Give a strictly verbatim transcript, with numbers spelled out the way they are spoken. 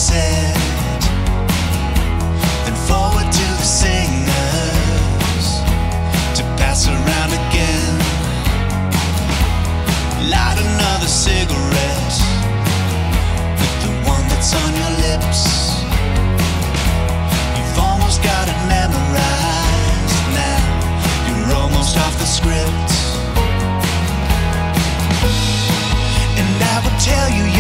said, then forward to the singers to pass around again. Light another cigarette with the one that's on your lips. You've almost got it memorized now. You're almost off the script. And I would tell you